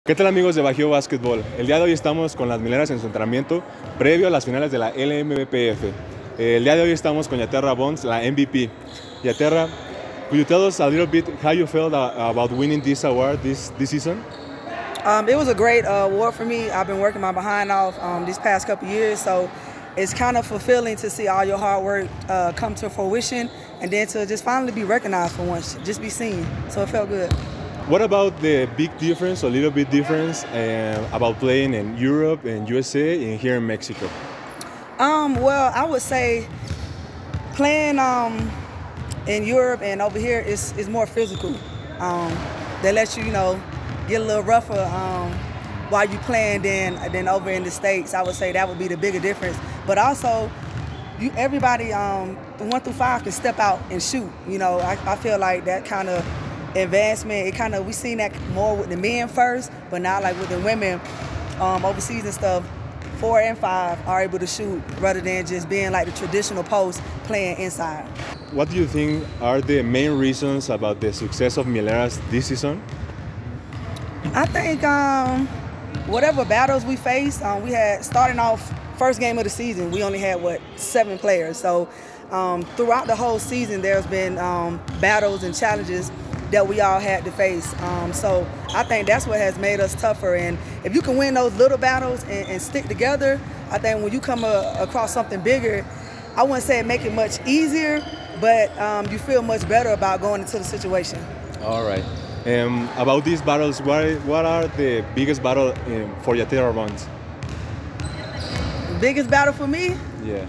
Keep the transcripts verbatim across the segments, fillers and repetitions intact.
¿Qué tal, amigos de Bajío Básquetbol? El día de hoy estamos con las mileras en su entrenamiento previo a las finales de la L M V P F. El día de hoy estamos con Yaterra Bonds, la M V P. Yaterra, could you tell us a little bit how you felt about winning this award this, this season? Um, it was a great uh, award for me. I've been working my behind off um, these past couple years, so it's kind of fulfilling to see all your hard work uh, come to fruition and then to just finally be recognized for once, just be seen. So it felt good. What about the big difference, a little bit difference, uh, about playing in Europe and U S A and here in Mexico? Um, well, I would say playing um, in Europe and over here is, is more physical. Um, they let you, you know, get a little rougher um, while you playing than, than over in the States. I would say that would be the bigger difference. But also, you, everybody, um, the one through five can step out and shoot. You know, I, I feel like that kind of advancement, it kind of, we seen that more with the men first, but now like with the women um, overseas and stuff, four and five are able to shoot rather than just being like the traditional post playing inside. What do you think are the main reasons about the success of Mileras this season? I think um, whatever battles we faced, um, we had, starting off first game of the season, we only had, what, seven players. So um, throughout the whole season, there's been um, battles and challenges that we all had to face. Um, so I think that's what has made us tougher. And if you can win those little battles and, and stick together, I think when you come a, across something bigger, I wouldn't say it make it much easier, but um, you feel much better about going into the situation. All right. Um, about these battles, what, what are the biggest battle um, for Yaterra Bonds? Biggest battle for me? Yeah.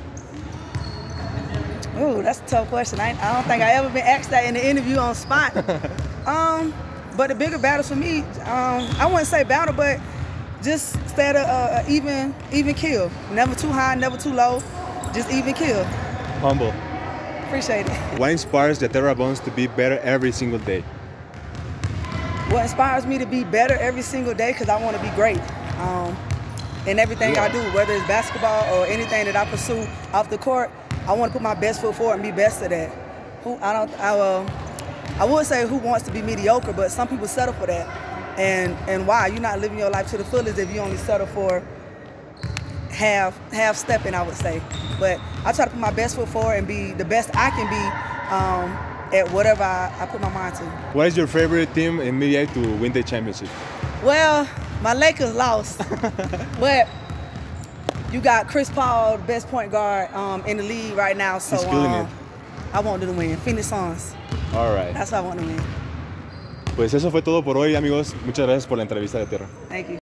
Ooh, that's a tough question. I, I don't think I ever been asked that in the interview on spot. um, but the bigger battle for me, um, I wouldn't say battle, but just stay at a, a even, even kill. Never too high, never too low, just even kill. Humble. Appreciate it. What inspires Yaterra Bonds to be better every single day? What inspires me to be better every single day, because I want to be great. Um, in everything I do, whether it's basketball or anything that I pursue off the court, I want to put my best foot forward and be best at that. Who I don't, I, uh, I would say who wants to be mediocre, but some people settle for that. And and why? You're not living your life to the fullest if you only settle for half half stepping, I would say. But I try to put my best foot forward and be the best I can be um, at whatever I, I put my mind to. What is your favorite team in Mid A to win the championship? Well, my Lakers lost, but you got Chris Paul, the best point guard um, in the league right now, so He's killing um, it. I want them to win. Phoenix Suns. All right. That's what I want to win. Pues eso fue todo por hoy, amigos. Muchas gracias por la entrevista, Yaterra. Thank you.